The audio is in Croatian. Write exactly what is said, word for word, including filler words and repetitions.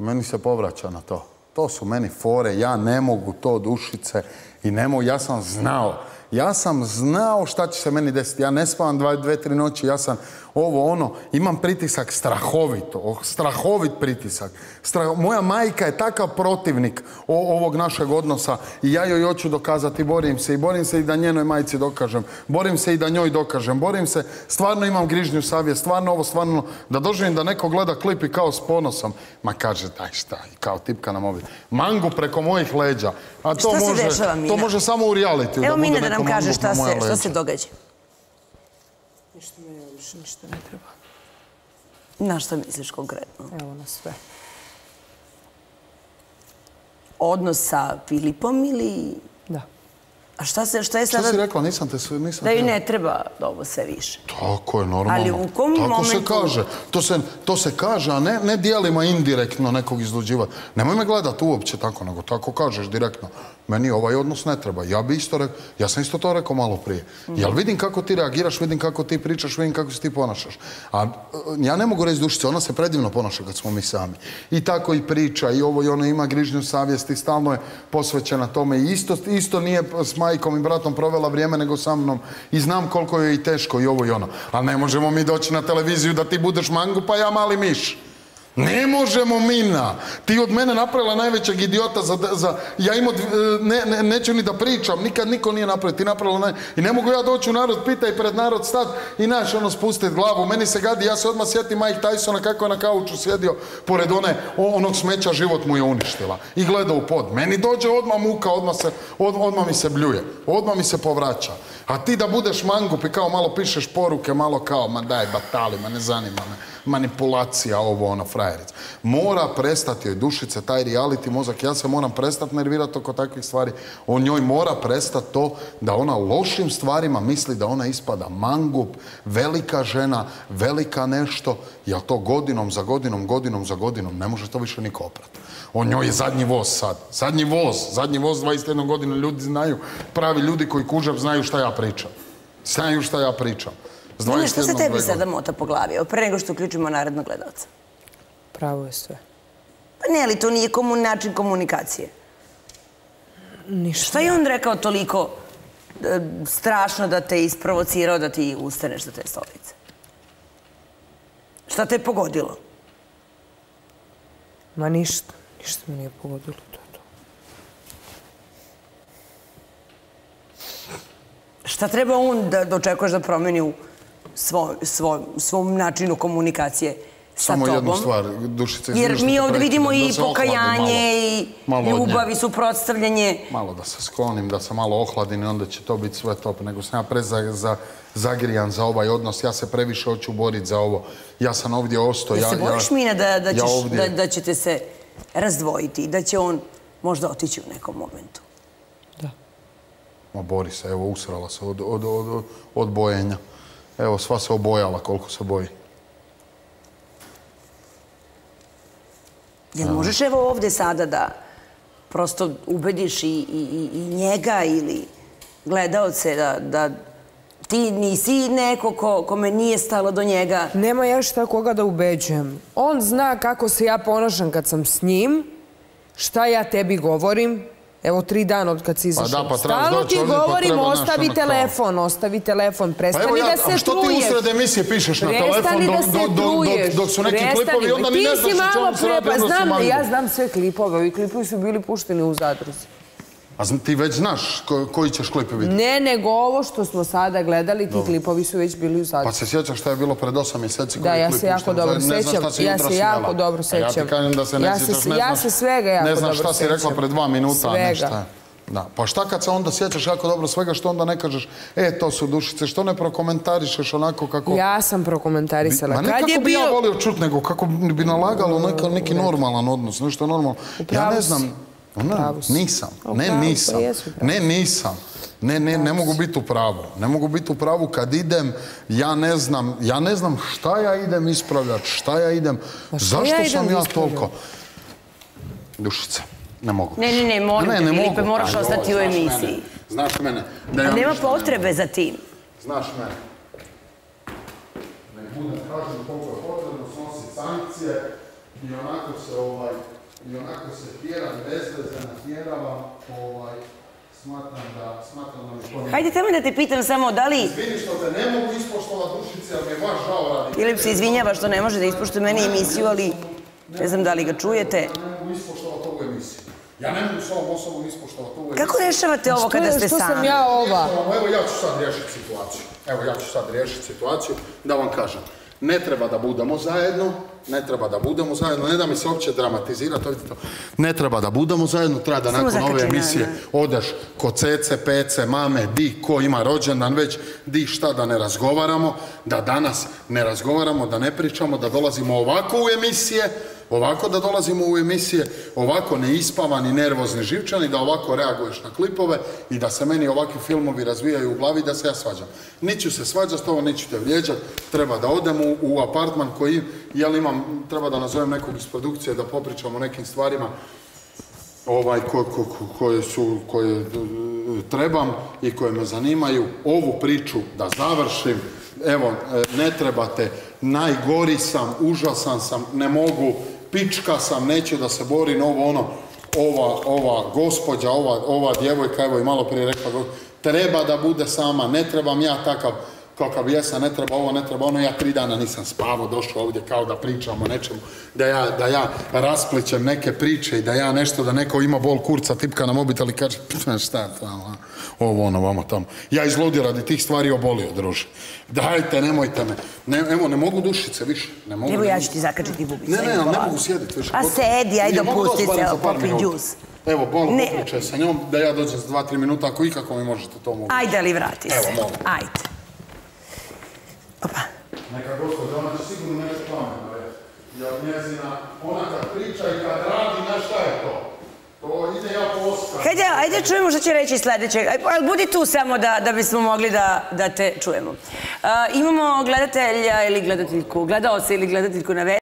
meni se povraća na to. To su meni fore, ja ne mogu to, Dušice, i ne mogu, ja sam znao. Ja sam znao šta će se meni desiti. Ja ne spavam dva, dve, tri noći, ja sam ovo, ono, imam pritisak strahovito, strahovit pritisak. Strah... Moja majka je takav protivnik ovog našeg odnosa i ja joj hoću dokazati, borim se i borim se i da njenoj majci dokažem, borim se i da njoj dokažem, borim se, stvarno imam grižnju savjest, stvarno ovo, stvarno, da doživim da neko gleda klip i kao s ponosom, ma kaže, daj šta, kao tipka na mobil. Mangu preko mojih leđa. A to šta može, se dešava, Mina? To može samo u realitiju. Evo da Mina bude da nam neko kaže mangup šta na moja se, šta leđa. se događa. Ništa me više, ništa ne treba. Na šta misliš konkretno? Evo na sve. Odnos sa Filipom ili... Da. A šta, se, šta je sada... Šta si rekla? Nisam te sve... Nisam Da joj te... ne treba ovo sve više. Tako je, normalno. Ali u kom Tako momentu... se kaže. To se, to se kaže, a ne, ne dijelima indirektno nekog izluđivati. Nemoj me gledati uopće tako, nego tako kažeš direktno. Meni ovaj odnos ne treba. Ja bi isto rekao, ja sam isto to rekao malo prije. Jel vidim kako ti reagiraš, vidim kako ti pričaš, vidim kako se ti ponašaš. A ja ne mogu reći Dušice, ona se predivno ponaša kad smo mi sami. I tako i priča, i ovo i ona ima grižnju savjesti, stalno je posvećena tome. I isto, isto nije s majkom i bratom provela vrijeme nego sa mnom. I znam koliko je i teško i ovo i ono. Ali ne možemo mi doći na televiziju da ti budeš mangu pa ja mali miš. Ne možemo, Mina. Ti od mene napravila najvećeg idiota za... za ja imao... Ne, ne, neću ni da pričam. Nikad niko nije napravio. Ti napravila naj... I ne mogu ja doći u narod, pita i pred narod stat i naš ono spustiti glavu. Meni se gadi, ja se odmah sjetim Mike Tysona kako je na kauču sjedio pored one, onog smeća, život mu je uništila. I gleda u pod. Meni dođe odmah muka, odmah, se, od, odmah mi se bljuje. Odmah mi se povraća. A ti da budeš mangup i kao malo pišeš poruke, malo kao, ma daj batali, ma ne zanima me. Manipulacija, ovo, ono, frajeric. Mora prestati joj, Dušice, taj reality mozak. Ja se moram prestati nervirati oko takvih stvari. On njoj mora prestati to da ona lošim stvarima misli da ona ispada mangup, velika žena, velika nešto, jer to godinom za godinom, godinom za godinom, ne može to više niko oprati. On njoj je zadnji voz sad. Zadnji voz, zadnji voz, dvadeset jedna godina, ljudi znaju, pravi ljudi koji kužab znaju šta ja pričam. Znaju šta ja pričam. Mina, što se tebi sada mota po glavi? Pre nego što uključimo narednog gledalca. Pravo je sve. Pa ne, ali to nije komun, način komunikacije. Ništa. Šta je on rekao toliko e, strašno da te isprovocirao da ti ustaneš za te stolice? Šta te je pogodilo? Ma ništa. Ništa me nije pogodilo. To, to. Šta treba on da dočekuješ da promeni u Svo, svo, svom načinu komunikacije sa Samo tobom. jednu stvar, Dušice, jer mi ovdje vidimo i pokajanje i ljubav i suprotstavljanje. Malo da se sklonim, da se malo ohladim i onda će to biti sve top. Nego sam ja pre za, za, zagrijan za ovaj odnos. Ja se previše hoću boriti za ovo. Ja sam ovdje ostao. Da ja, se boriš, ja, Mina, da, da, ćeš, ja ovdje... da, da ćete se razdvojiti i da će on možda otići u nekom momentu? Da. Ma bori se, evo, usrala se od, od, od, od bojenja. Evo, sva se obojala koliko se boji. Jel možeš evo ovdje sada da prosto ubediš i, i, i njega ili gledaoce da, da ti nisi neko ko, kome nije stalo do njega? Nema ja šta koga da ubeđujem. On zna kako se ja ponašam kad sam s njim, šta ja tebi govorim. Evo, tri dana od kad si izašao. Pa da, pa stalno ti govorim, ostavi telefon, ostavi telefon, prestani pa evo ja, da se truješ. A što ti usred emisije pišeš na telefon dok, dok, dok, dok su neki klipovi, onda ni ne znaš o čemu se radi, onda si mangu. Ja znam sve klipove, ovi klipovi su bili pušteni u Zadruzi. A ti već znaš ko, koji ćeš klipe vidjeti? Ne, nego ovo što smo sada gledali, ti klipovi su već bili u Zadruzi. Pa se sjećaš što je bilo pred osam mjeseci koji da, ja klip se jako dobro sećam. Ja se jako dobro sećam. Ja ti kažem da se ne sjećaš, ne ja se svega jako dobro sećam. Ne znaš šta si rekla pred dva minuta, a ne šta. Da, pa šta kad se onda sjećaš jako dobro svega, što onda ne kažeš, e, to su Dušice, što ne prokomentarišeš onako kako... Ja sam prokomentarisala. Ma ne kako bi ja volio čut, nego kako bi nalagalo neka, neki normalan odnos, nešto normalno. Ja ne znam, ne, nisam, ne nisam, ne nisam. Ne, ne, ne mogu biti u pravu. Ne mogu biti u pravu kad idem, ja ne znam, ja ne znam šta ja idem ispravljati, šta ja idem, zašto sam ja toliko... Dušice. Ne mogu. Ne, ne, ne, molim te, Filipe, moraš ostati u emisiji. Znaš mene. Nema potrebe za tim. Znaš mene. Ne budem kažem koliko je potrebno snositi sankcije, i onako se ovaj, i onako se tjeram, bezveze natjeravam, ovaj, smatram da, smatram da mi to... Hajde, tamo da te pitam samo da li... Izvini što te ne mogu ispoštovat dušice, ali mi je baš žao radi. Filip se izvinjava što ne može da ispoštuje meni emisiju, ali ne znam da li ga čujete. Ja ne mogu ispoštovat ovu emisiju. Ja ne mogu s ovom osobom ispoštovat ovu emisiju. Kako rešavate ovo kada ste Što sam sami? ja ova? Evo ja ću sad riješiti situaciju. Evo ja ću sad riješiti situaciju da vam kažem. Ne treba da budemo zajedno, ne treba da budemo zajedno, ne da mi se uopće dramatizirati, ne treba da budemo zajedno, treba da nakon ove emisije odeš kod cece, pece, mame, di, ko ima rođendan već, di šta da ne razgovaramo, da danas ne razgovaramo, da ne pričamo, da dolazimo ovako u emisije, ovako da dolazimo u emisije, ovako neispavani, nervozni, živčani, da ovako reaguješ na klipove i da se meni ovakvi filmovi razvijaju u glavi da se ja svađam. Niću se svađati s tobom, niću te vrijeđati, treba da odem u, u apartman koji, jel imam, treba da nazovem nekog iz produkcije da popričamo o nekim stvarima ovaj, ko, ko, ko, koje, su, koje trebam i koje me zanimaju. Ovu priču da završim. Evo, ne trebate, najgori sam, užasan sam, ne mogu, pička sam, neću da se borim, ovo ono, ova, ova gospođa, ova, ova djevojka, evo i malo prije rekla, treba da bude sama, ne trebam ja takav, kakav jesam, ne treba ovo, ne treba ono, ja tri dana nisam spavao, došao ovdje kao da pričam o nečemu, da ja, da ja rasplićem neke priče i da ja nešto, da neko ima bol kurca, tipka na mobitel i kaže, šta tamo, ovo ono, vamo tamo. Ja izludio radi tih stvari obolio, druže. Dajte, nemojte me. Ne, evo, ne mogu dušice više. Ne mogu, evo ja ću ti zakačiti bubicu. Ne, ne, ne mogu sjediti više. A sedi, ajde opusti se, popi džus. Evo, malo popričaj sa njom, da ja dođem za dva, tri minuta, ako ikako mi možete to mogu. Ajde, ali vrati se. Evo, mogu. Ajde. Opa. Neka gospođa, ona će sigurno nešto pametno reći. Jer njezina, ona kad priča i kad radi, znaš šta je to? To ide ja po Oskar. Hajde, ajde čujemo što će reći sljedećeg. Ali budi tu samo da, da bismo mogli da, da te čujemo. Uh, imamo gledatelja ili gledateljku, gledaoca ili gledateljku na vezi.